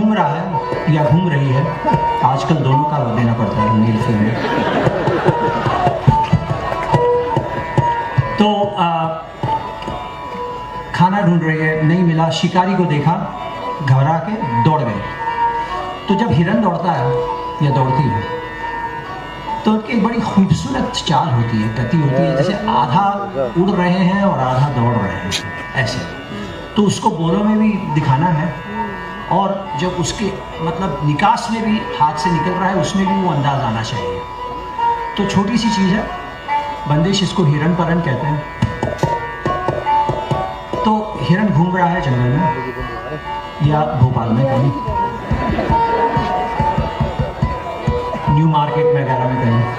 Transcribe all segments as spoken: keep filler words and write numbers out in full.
घूम रहा है या घूम रही है, आजकल दोनों का देना पड़ता है, मेल फीमेल। तो आ, खाना ढूंढ रही है, नहीं मिला, शिकारी को देखा, घबरा के दौड़ गई। तो जब हिरन दौड़ता है या दौड़ती है तो एक बड़ी खूबसूरत चाल होती है, गति होती है, जैसे आधा उड़ रहे हैं और आधा दौड़ रहे हैं, ऐसे। तो उसको बोलों में भी दिखाना है और जब उसके मतलब निकास में भी हाथ से निकल रहा है उसमें भी वो अंदाज आना चाहिए। तो छोटी सी चीज़ है, बंदिश, इसको हिरन परन कहते हैं। तो हिरन घूम रहा है जंगल में या भोपाल में कहीं, न्यू मार्केट में वगैरह में कहीं,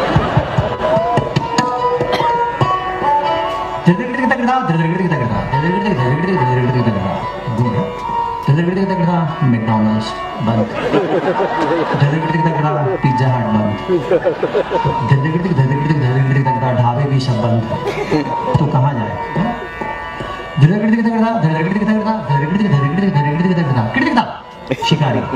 मैकडॉनल्ड्स बंद, पिज्जा हट बंद, ढाबे भी सब बंद। तो कहाँ जाए? शिकारी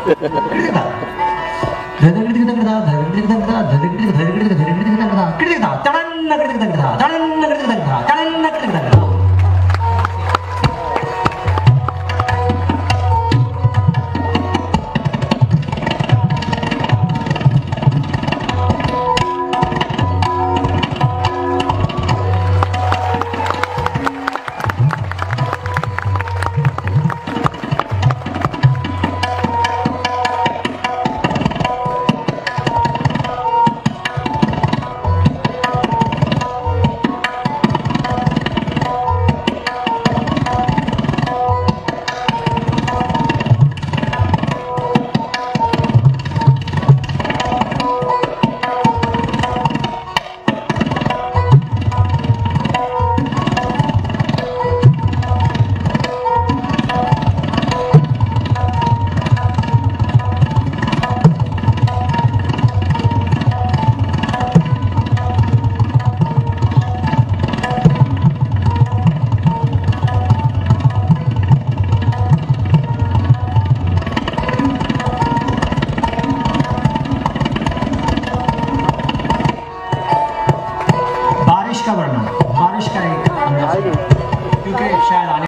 का वर्णन, बारिश का एक अंदाज, क्योंकि शायद आने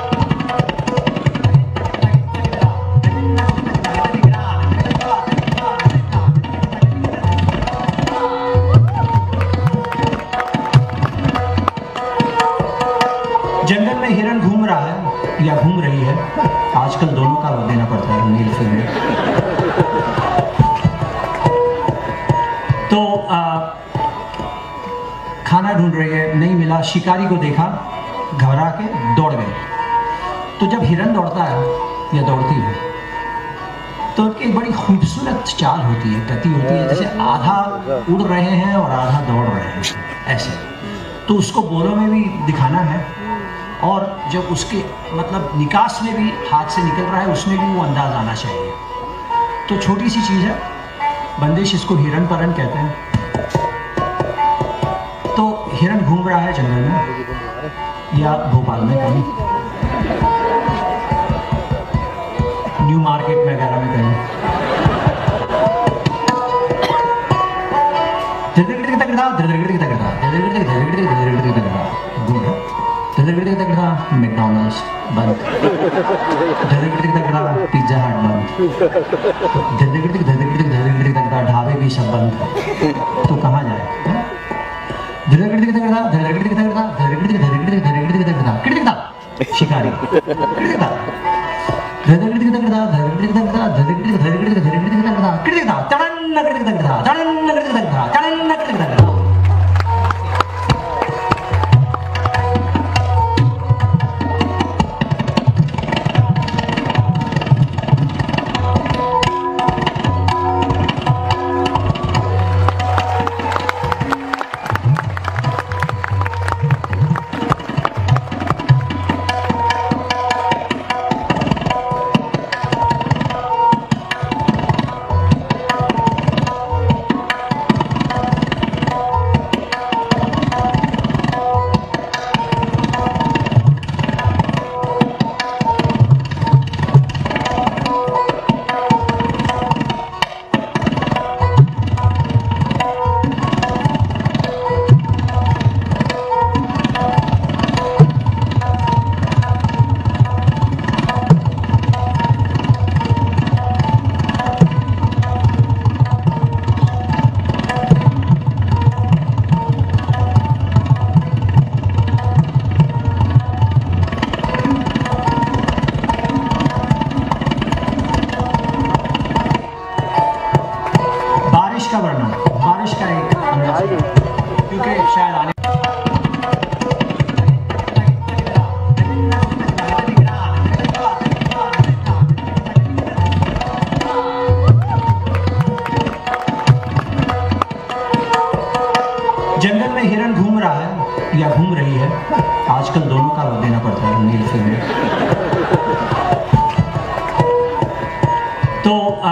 जंगल में हिरन घूम रहा है या घूम रही है, आजकल दोनों का देना पड़ता है, मेल फीमेल। तो आ, खाना ढूंढ रही है, नहीं मिला, शिकारी को देखा, घबरा के दौड़ गई। तो जब हिरन दौड़ता है या दौड़ती है तो एक बड़ी खूबसूरत चाल होती है, गति होती है, जैसे आधा उड़ रहे हैं और आधा दौड़ रहे हैं, ऐसे। तो उसको बोलों में भी दिखाना है और जब उसके मतलब निकास में भी हाथ से निकल रहा है उसमें भी वो अंदाज आना चाहिए। तो छोटी सी चीज़ है, बंदिश, इसको हिरन परन कहते हैं। तो हिरन घूम रहा है जंगल में या भोपाल में कहीं, न्यू मार्केट में वगैरह में कहीं, मैकडॉनल्ड्स बंद, पिज्जा हट बंद, ढाबे भी सब बंद। तो कहाँ जाए? शिकारी का वर्णन, बारिश का एक अंदाज, क्योंकि शायद आने जंगल में हिरन घूम रहा है या घूम रही है, आजकल दोनों का देना पड़ता है, मेल फीमेल। तो आ,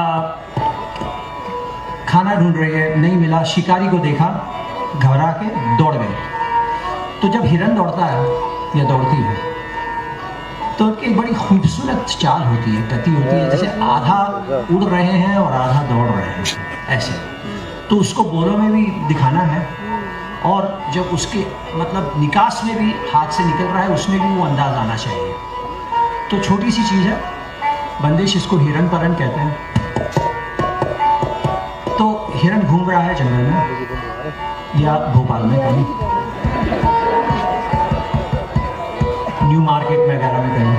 खाना ढूंढ रही है, नहीं मिला, शिकारी को देखा, घबरा के दौड़ गई। तो जब हिरन दौड़ता है या दौड़ती है तो एक बड़ी खूबसूरत चाल होती है, गति होती है, जैसे आधा उड़ रहे हैं और आधा दौड़ रहे हैं, ऐसे। तो उसको बोलों में भी दिखाना है और जब उसके मतलब निकास में भी हाथ से निकल रहा है उसमें भी वो अंदाज आना चाहिए। तो छोटी सी चीज़ है, बंदिश, इसको हिरन परन कहते हैं। तो हिरन घूम रहा है जंगल में या भोपाल में कहीं, न्यू मार्केट में वगैरह में कहीं,